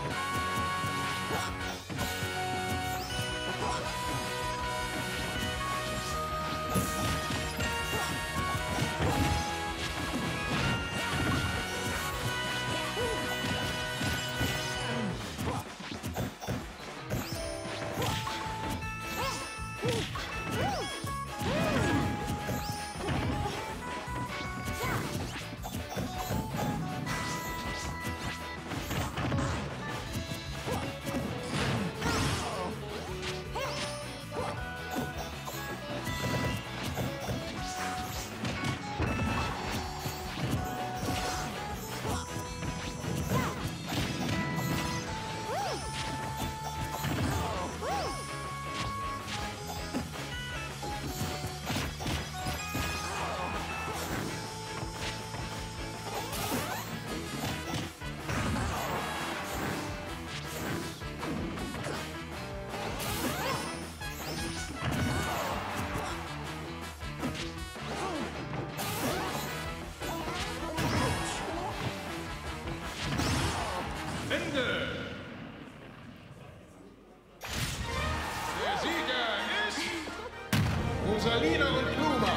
Rosalina und Pluma.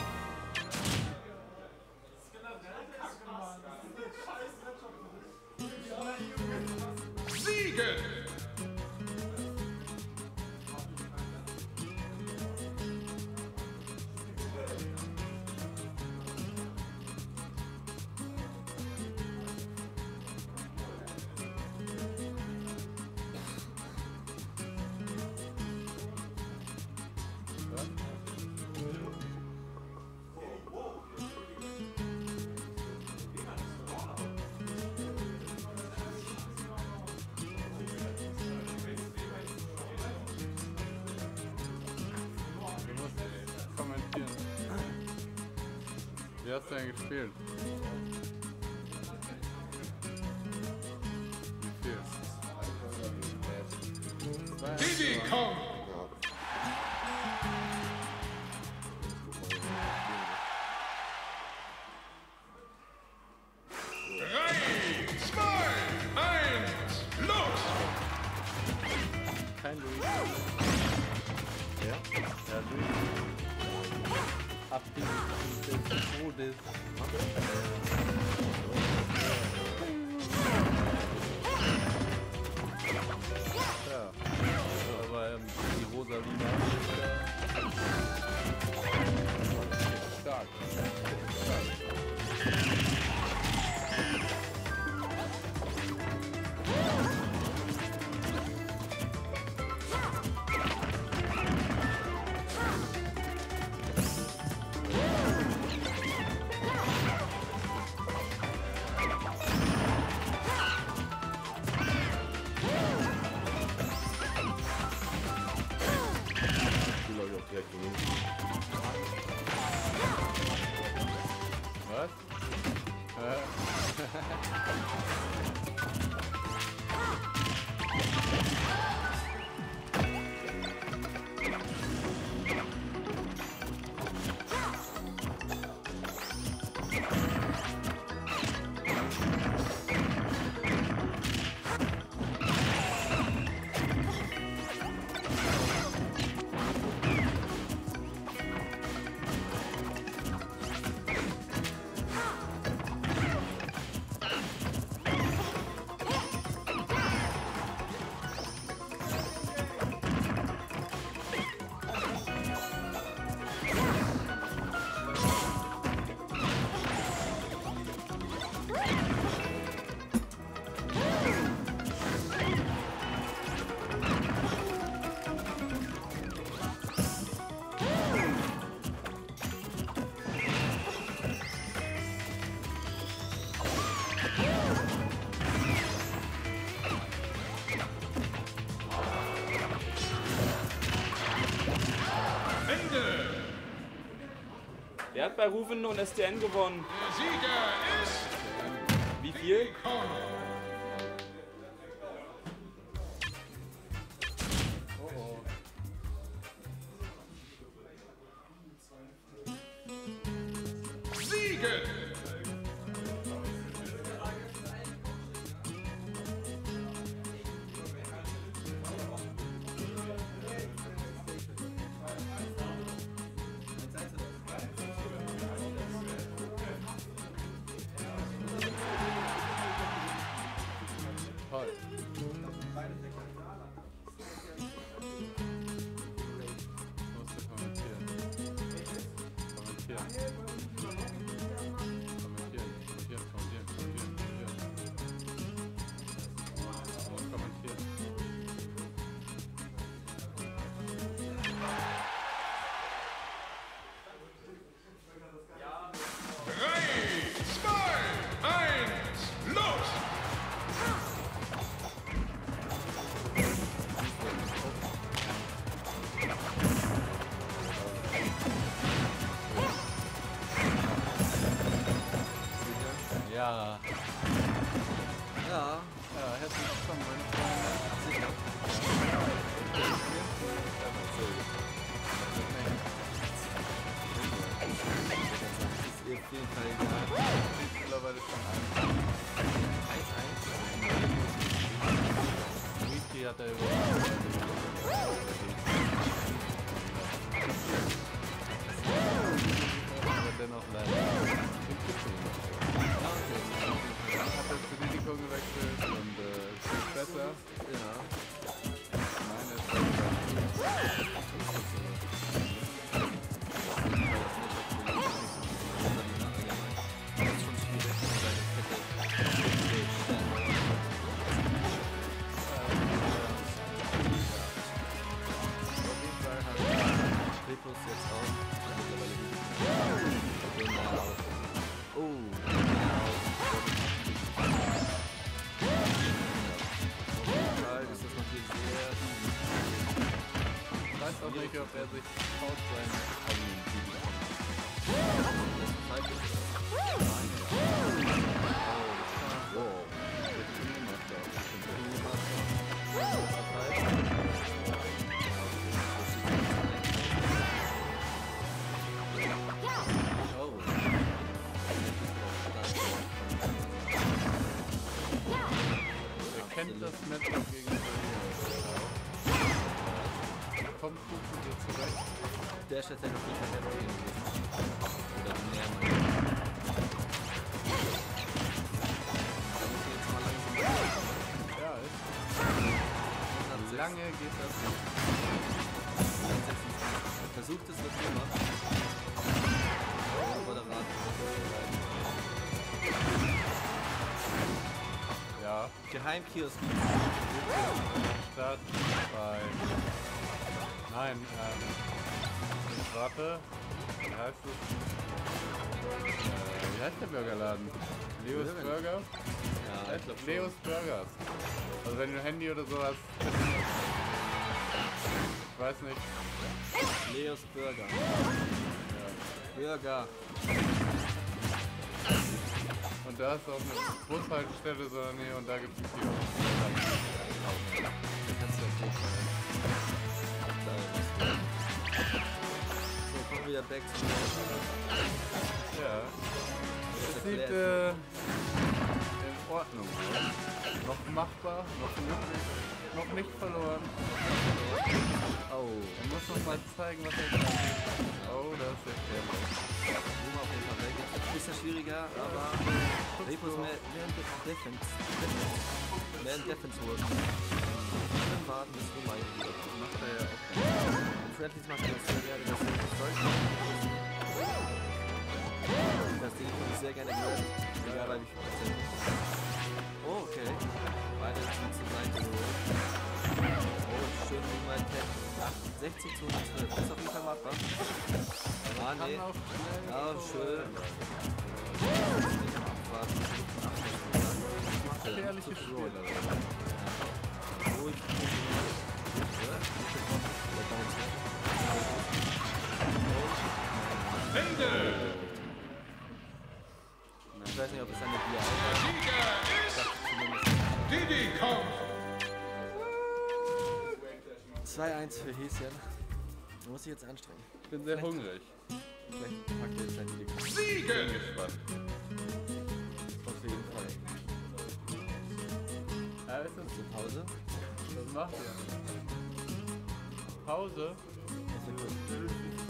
Siegen! Wie hast du denn gespielt? Wie viel? Diddy Kong! Drei, zwei, eins, los! Kein Luigi. Ja? Ja, Luigi. Abbiegen des Todes. Ja, aber die Rosalina ist stark. Was? Wer hat bei Rufen und STN gewonnen? Der Sieger ist... Wie viel? Siegen! Musst du kommentieren. Kommentieren. Los! Ja. Ja. Ja, herzlich willkommen, meine Freunde. Ist auf jeden Fall egal. Sieht mittlerweile schon 1. Wiki hat er aber dennoch leider hat das Risiko gewechselt und es geht besser. Ja. Meine ist Repos jetzt auch. Oh. Ist das noch hier sehr ich weiß auch nicht, ob er sich traut sein. Er kennt das Matchup gegen kommt gut zu dir zurecht. Der ist tatsächlich auf jeden Fall der Neue gewesen. Oder näher mal. Da muss ich jetzt mal langsam. Ja, ist. 106. Lange geht das nicht. 126. Versucht es noch immer. Moderat. Ja, Geheimkiosk. Start bei. Nein, warte. Wie heißt es? Wie heißt der Burgerladen? Leos Burger? Ja, ich glaube Leos Burgers. Also wenn du ein Handy oder sowas. Ich weiß nicht. Leos Burger. Ja. Burger. Und da ist auch eine Bushaltestelle so in der Nähe und da gibt es einen Kiosk. Da kannst du auf jeden Fall. Da ist. So, kommen wir wieder back zu Ja. Es sieht in Ordnung aus. Noch machbar, noch möglich, noch nicht verloren. Oh, Er muss noch mal zeigen, was er kann. Oh, das ist echt dämlich. Boom auf jeden Fall weg. Bisschen schwieriger, aber Repos mehr in Defense. Mehr in Defense Work. Dann warten, bis Roma hier Macht er ja auch. Friendlies macht das sehr gerne, das ist Story. Das Ding kann ich sehr gerne gehört. Egal, weil ich oh, okay. Beide sind zur Seite geholt. Oh, schön wie mein Tag. 60 zu 112. Das ist auf jeden Fall machbar. Ah, nee. Kann auch schnell. Ja, schön. Abwarten. Gefährliche Spiele. Ruhig. Ende! Ich weiß nicht, ob es eine Bier Der Sieger ist Diddy Kong! 2-1 für Häschen. Du musst dich jetzt anstrengen. Ich bin sehr hungrig. Vielleicht packt ihr jetzt ein Video. Siegen! Gespannt. Auf jeden Fall. Ja, ist das Zur Pause. Was macht ihr? Pause? Das wird gut.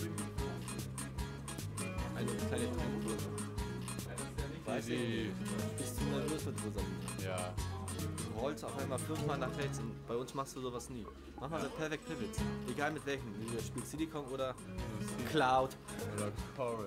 Eine kleine Trinkpause. Weiß ich Die- nicht. Bist du nervös mit Rosamunde? Ja. rollst auf einmal 5-mal nach rechts und bei uns machst du sowas nie. Mach mal eine Perfect Pivots. Egal mit welchen. Du spielst Diddy Kong oder Cloud. Oder Coral.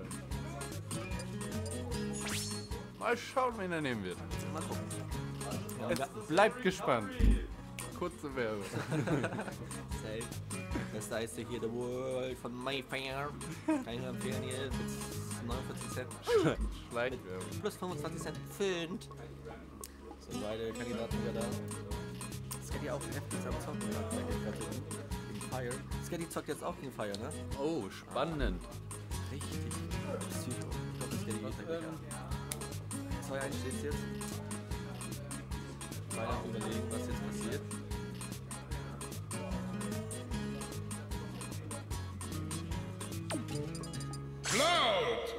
Mal schauen, wen er nehmen wird. Mal gucken. Es bleibt gespannt. Kurze Werbung. Safe. Das da ist hier The World von Mayfair. Kann ich nur empfehlen hier. Mit 49 Cent. Schleichwerbung. Plus 25 Cent Pfund. So, beide Kandidaten wieder da. Sketty auch heftig am Zocken. Gegen Fire. Sketty zockt jetzt auch gegen Fire, ne? Oh, spannend. Richtig. Psycho. Ich glaube, Sketty geht da gleich ab. 2-1 steht's jetzt. Beide am Überlegen, was jetzt passiert. Cloud!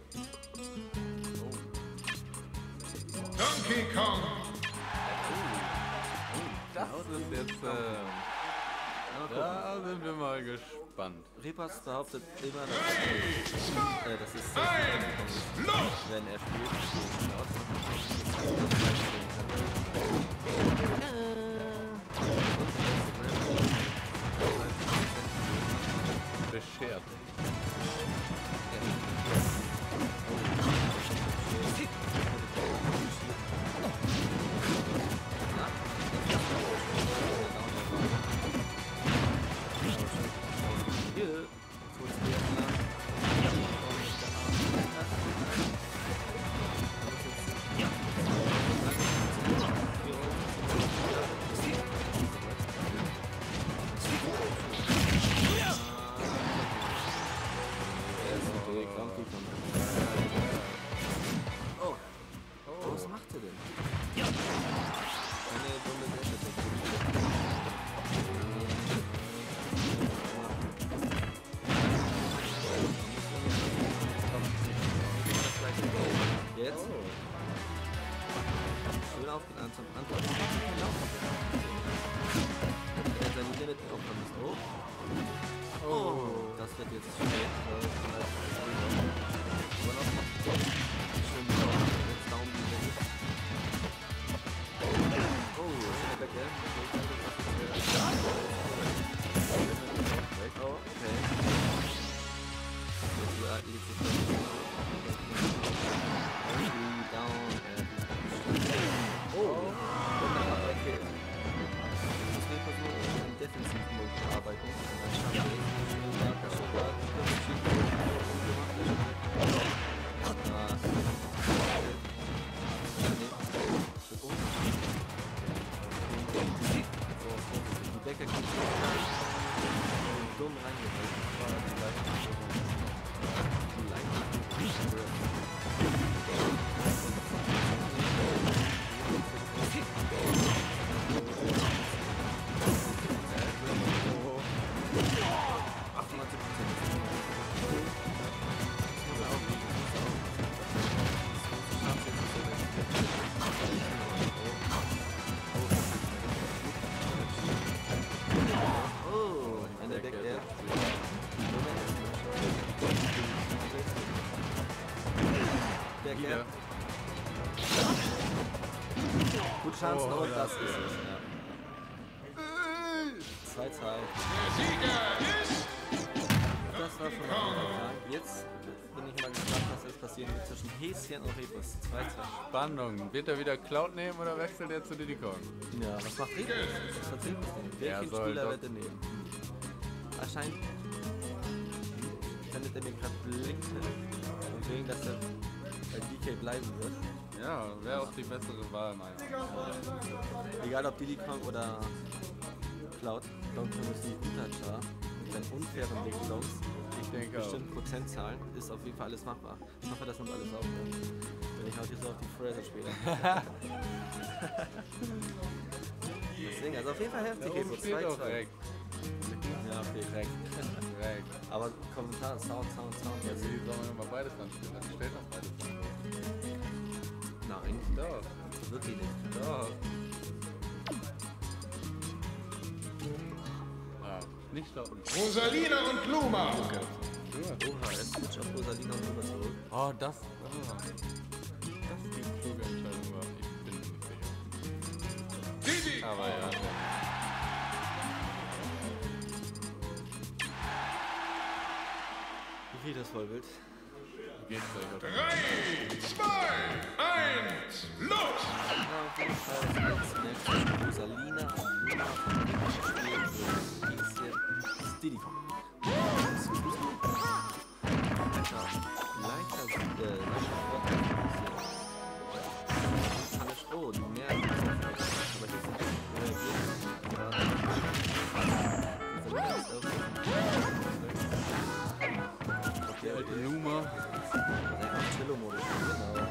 Donkey Kong! Das sind jetzt, da sind wir mal gespannt. Repas behauptet immer, dass es sehr viel Los! wenn er spielt. Beschert. Oh, was macht er denn? Eine dumme Sache. Jetzt? Schön aufgeladen zum Antworten. Er hat seine Limit aufgenommen. Oh, das wird jetzt schwer. Aber noch schön jetzt Daumen die Länge. Oh, der Geld. Oh, okay. Down. Oh, okay. Das will versuchen, im Defensiv-Mode zu arbeiten. Die Decker geht dumm reingehalten. Wieder. Gut Chancen und das ist es, ja. 2-2. Der Sieger ist Das war schon mal klar. Jetzt bin ich mal gespannt, was jetzt passieren wird zwischen Häschen und Rebus. 2-2. Spannung. Wird er wieder Cloud nehmen oder wechselt er zu Diddy Kong? Ja, was macht Rebus? Was hat Rebus denn? Ja, Welchen soll Spieler doch- wird er nehmen? Erscheint. Findet er mir gerade blinken und sehen, dass er bei DK bleiben wird. Ja, wäre auch die bessere Wahl, meine ich. Egal ob Diddy Kong oder Cloud, Donkey Kong ist ein guter Char. Mit seinen unfairen Weglogs, Ich denke auch. bestimmten Prozentzahlen, ist auf jeden Fall alles machbar. Ich hoffe, das nimmt alles auf. Ne? Wenn ich heute so auf die Fraser spiele. Deswegen, also auf jeden Fall heftig. Da oben so steht auch 2-2. Reck. Ja, okay, Reck. Reck. Aber Kommentar, Sound. Jetzt sollen wir mal beides anspielen. Das steht noch beides an. Nein, Doch. wirklich nicht. Doch. Ah, nicht stoppen. Rosalina und Luma. Oha, es switcht auf Rosalina und rüber zurück. Oh, das ist die kluge Entscheidung war. Ich bin nicht sicher. Aber ja. Wie viel das Vollbild? Geht gleich. 3, 2, 1, los! Ja, auf jeden Fall ist jetzt nächstes Rosalina und Luna von dem Spiel für Häschen Diddy Kong. Leichter Vorteil. Oh, die mehr. Aber hier sind Die alte Numa. Chillo-Modus, genau.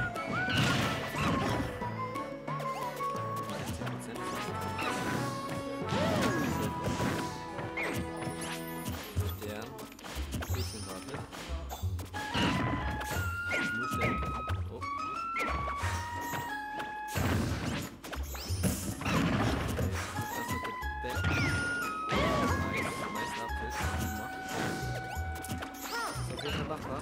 16%. Stern. Ein bisschen wartet. Nur Stern. Oh. Das mit dem Bett. Nice Abfit. Ist auf jeden Fall machbar.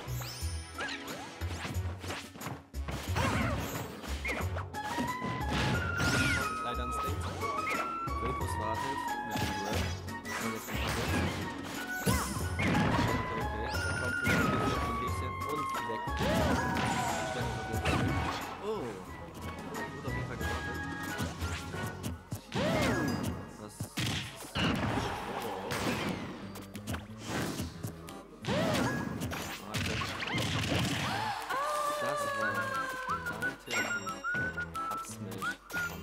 Leider ein State. Röpus wartet mit dem Rap. Und jetzt kommt er. Okay, da kommt wieder ein bisschen und weg. Oh! Wird auf jeden Fall gewartet. Was? Das war Dante Absmash.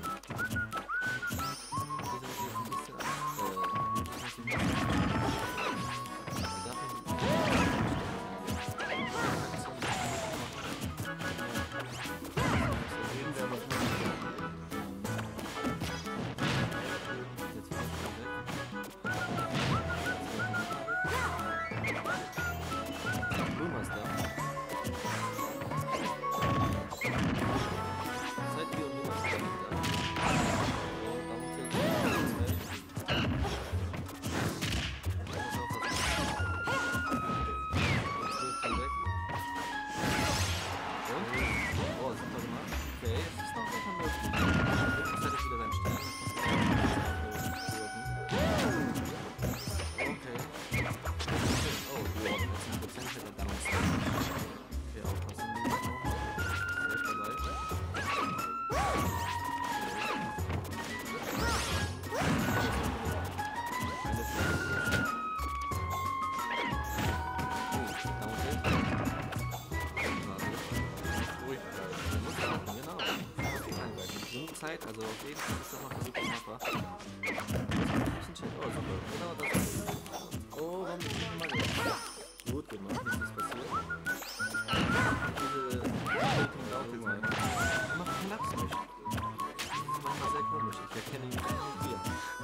Zeit, also auf jeden Fall ist das noch wirklich machbar. Oh, super. Genau das ist. Oh, warum bin ich nicht mal gemacht? Gut gemacht, nichts ist passiert. Diese Shaping Downhill sein. Er macht keinen Absmash. Das ist manchmal sehr komisch. Ich erkenne ihn nicht hier.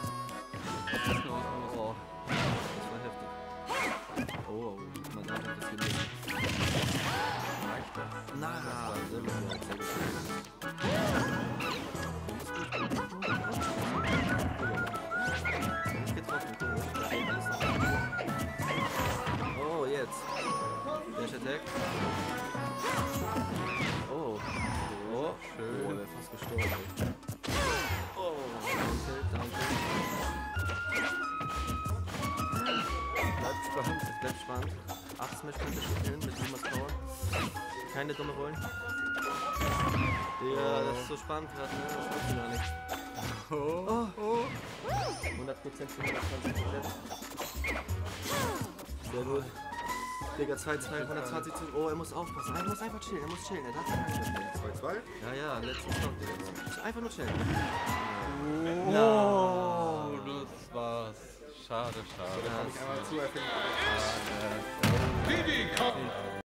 Oh, das war heftig. Oh, man darf das hier nicht. Na, sehr gut, sehr gut. Oh, jetzt. Dash Attack. Oh. Oh, schön. Oh, der ist fast gestorben. Oh, Downtilt. Bleibt spannend, es bleibt spannend. 8 Smash könnte spielen mit Lumas Power. Keine dumme Rollen. Ja, das ist so spannend gerade, ne? Das wusste ich gar nicht. Oh, oh. 100% für 120%. Sehr gut. Digga, 2-2, 120 zu. Oh, er muss aufpassen. Er muss einfach chillen, er muss chillen. Er darf nicht mitnehmen. 2-2? Ja, ja, letzten Stock, Digga. Einfach nur chillen. Oh, das war's. Schade, schade. Ja, Komm ich einmal zu, er findet Diddy Kong!